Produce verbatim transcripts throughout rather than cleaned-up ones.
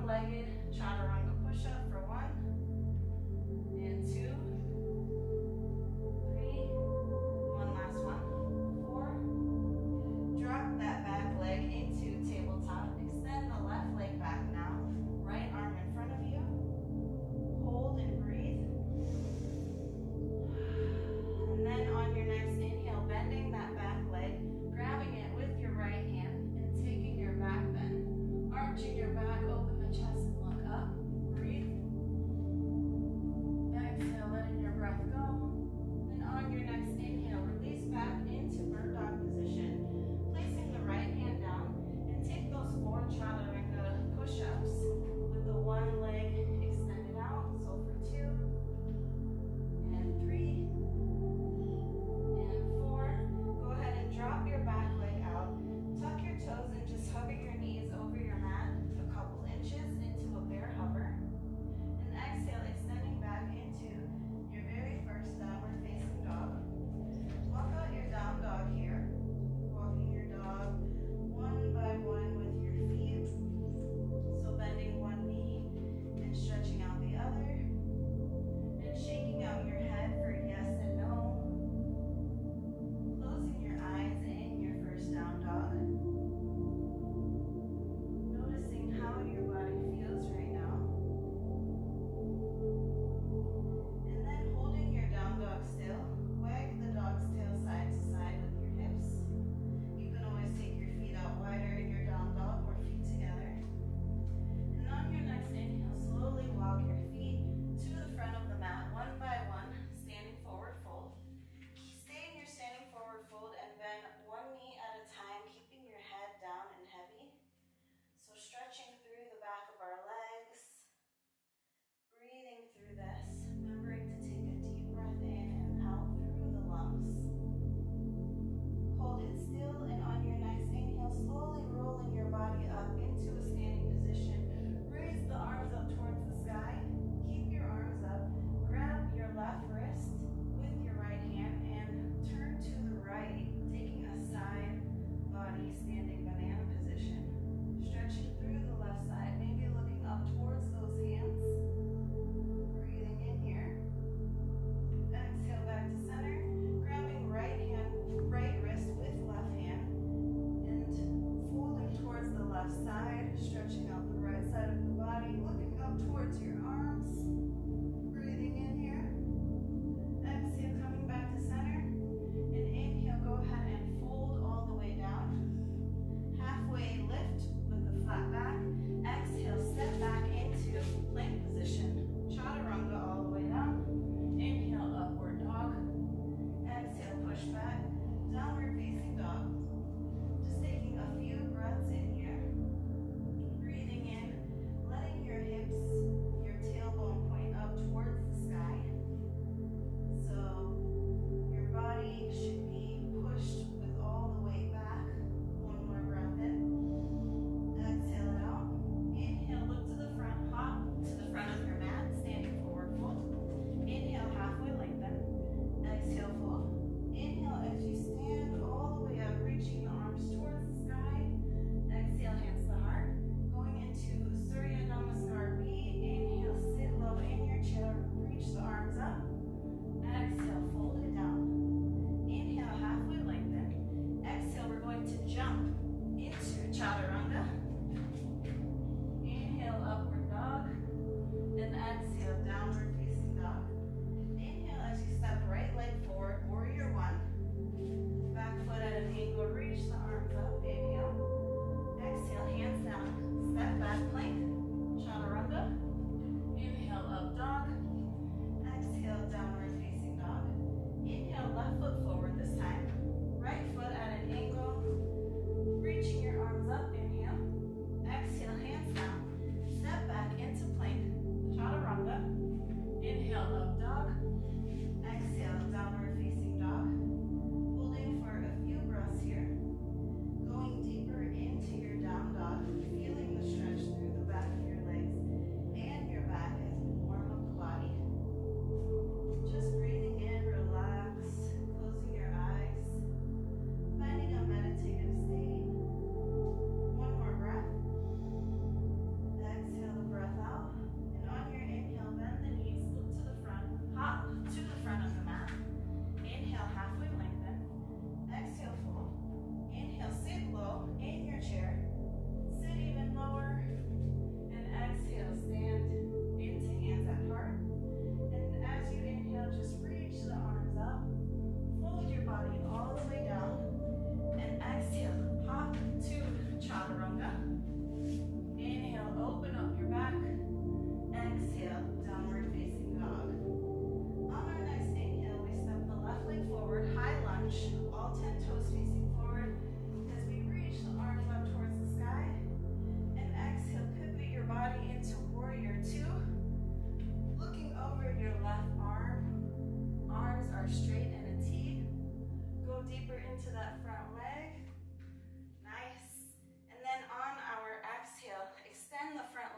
one-legged chaturanga push-up for one, and two, three, one last one, four. Drop that back leg into tabletop. Extend the left leg back now. Right arm in front of you. Hold and breathe. And then on your next inhale, bending that back leg, grabbing it with your right hand and taking your back bend. Arching your back, open the chest and look up. Breathe. Exhale, letting your breath go. And on your next inhale, release back into bird dog position. Placing the right hand down and take those four chaturanga push-ups with the one leg extended out. So for two, and three, and four. Go ahead and drop your back leg out. Tuck your toes and just hover your knees over your mat a couple inches into a bear hover. And exhale, extending back into your very first downward facing dog. Walk out your down dog here. Walking your dog one by one with your feet. So bending one knee and stretching out the other. And shaking out your head for yes and no. Closing your eyes in your first down dog. Noticing how your body feels right now. And then holding your down dog still. Wag the dog's tail side to side with your hips. You can always take your feet out wider in your down dog or feet together. And on your next inhale, slowly walk your feet to the front of the mat one by one, standing forward fold. Stay in your standing forward fold and bend one knee at a time, keeping your head down and heavy. So stretching through the back of our legs, breathing through this, remembering to take a deep breath in and out through the lungs. Hold it still, and on your next inhale, slowly rolling your body up into a standing position. Raise the arms up towards the sky. Keep your arms up. Grab your left wrist with your right hand and turn to the right, taking a side body standing banana position. Stretching through the left side, maybe looking up towards those hands. Breathing in here. Exhale back to center. Grabbing right hand, right wrist with left hand and folding towards the left side, stretching out the right side of the body, looking up towards your arms. Breathing in here. Exhale, coming back to center. And inhale, go ahead and fold all the way down. Halfway lift with the flat back. Exhale, step back into plank position. Chaturanga all the way down. Inhale, upward dog. Exhale, push back. Downward facing dog. Just taking a few breaths in here. Breathing in, letting your hips, your tailbone point up towards the sky. So your body should be pushed with all the weight back. One more breath in. Exhale it out. Inhale, look to the front, hop to the front of your mat, standing forward fold. Inhale, halfway lengthen. Exhale, fold. Inhale as you stand all the way up, reaching the arms towards the sky. Exhale, hands to heart. Going into Surya Namaskar B. Inhale, sit low in your chair, reach the arms up. Exhale, fold it down. Inhale, halfway lengthen. Exhale, we're going to jump into chaturanga. Inhale, upward dog. And exhale, downward facing dog. Inhale as you step right leg forward, warrior one. Back foot at an angle, reach the arms up. Inhale. Exhale, hands down. Step back plank. Chaturanga. Inhale, up dog. Exhale, downward facing dog. Inhale, left foot forward this time. Right foot at an angle. Reaching your arms up. Inhale. Exhale, hands down. Step back into plank. Chaturanga. Inhale, up dog. Exhale, downward facing dog. Holding for a few breaths here. Going deeper into your down dog. Feeling the stretch through the back.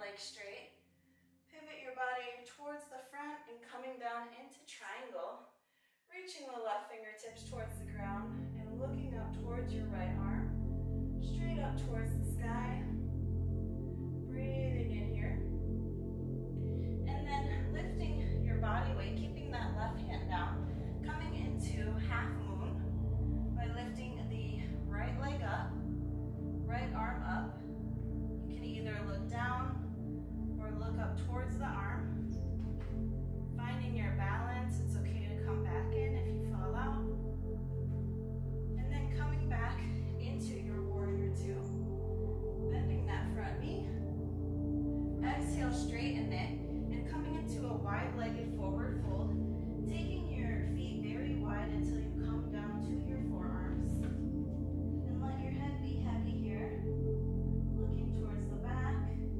legs straight. Pivot your body towards the front and coming down into triangle. Reaching the left fingertips towards the ground and looking up towards your right arm. Straight up towards the sky. Breathing in here. And then lifting your body weight, keeping that left hand down. Coming into half moon by lifting the right leg up, right arm up. You can either look down or look up towards the arm. Finding your balance, it's okay to come back in if you fall out. And then coming back into your warrior two. Bending that front knee. Exhale, straighten it. And coming into a wide-legged forward fold. Taking your feet very wide until you come down to your forearms. And let your head be heavy here. Looking towards the back.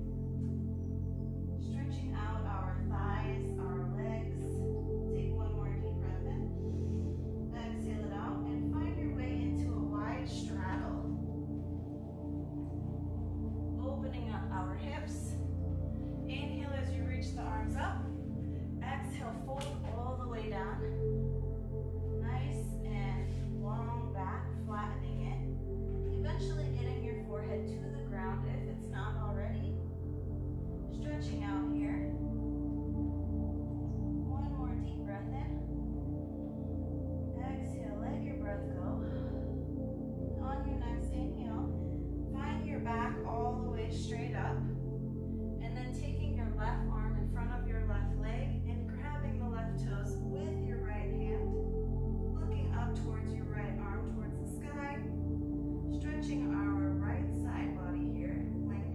Stretching out our thighs, our legs. Take one more deep breath in. Exhale it out and find your way into a wide straddle. Opening up our hips. Inhale as you reach the arms up. Exhale, fold all the way down. Nice and long back, flattening it. Eventually getting your forehead to the ground if it's not already. Stretching out here. One more deep breath in. Exhale, let your breath go. On your next inhale, find your back all the way straight up. And then taking your left arm in front of your left leg and grabbing the left toes with your right hand. Looking up towards your right arm, towards the sky. Stretching our right side body here. Lengthening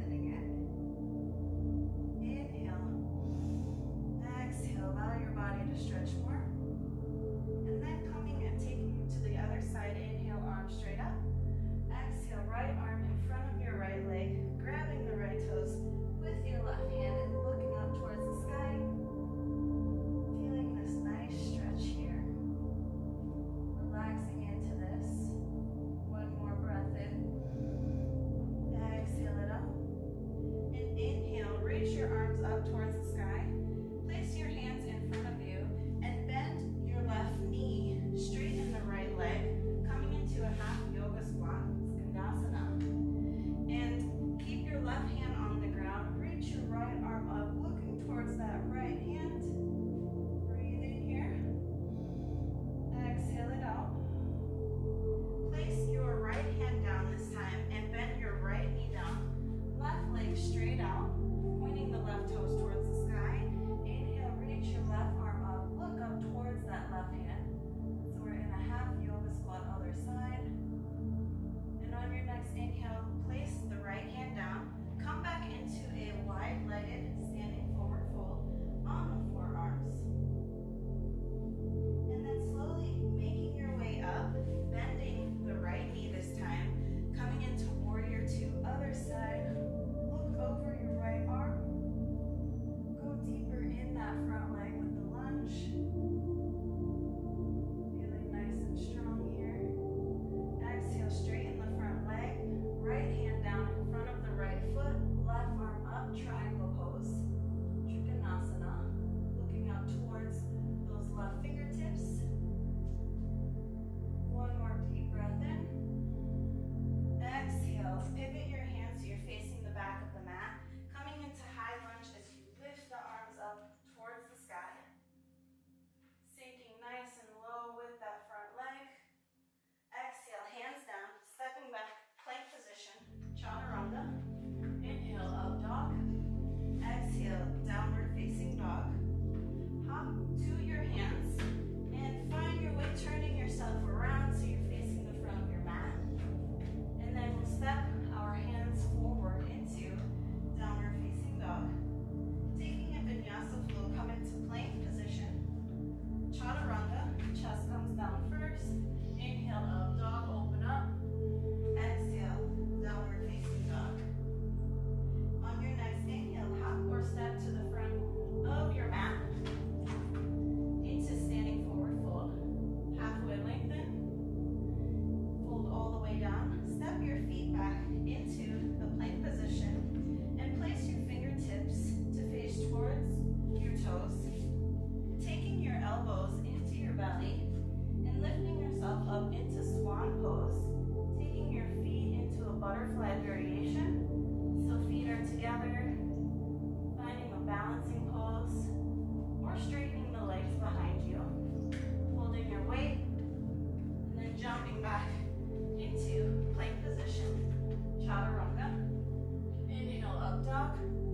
dog.